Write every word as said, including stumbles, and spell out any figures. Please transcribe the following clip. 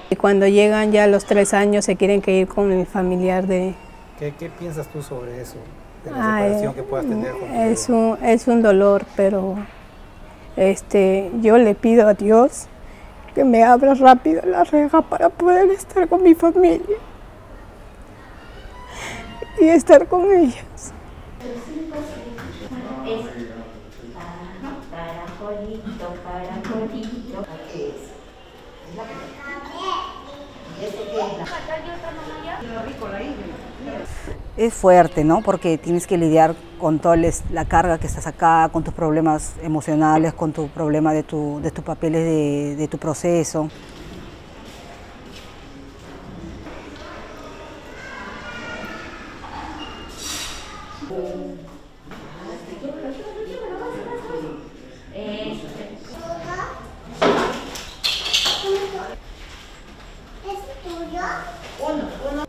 Y cuando llegan ya a los tres años se quieren que ir con el familiar de... ¿Qué, qué piensas tú sobre eso? De la separación Ay, que puedas tener con tu es bebé. un, es un dolor, pero este, yo le pido a Dios que me abra rápido la reja para poder estar con mi familia y estar con ellas. Caracolito, caracolito. ¿Qué es? ¿Ese qué es? Es fuerte, ¿no? Porque tienes que lidiar con toda la carga que estás acá, con tus problemas emocionales, con tu problema de, tu, de tus papeles de, de tu proceso. ¿Es tuyo? Uno, uno.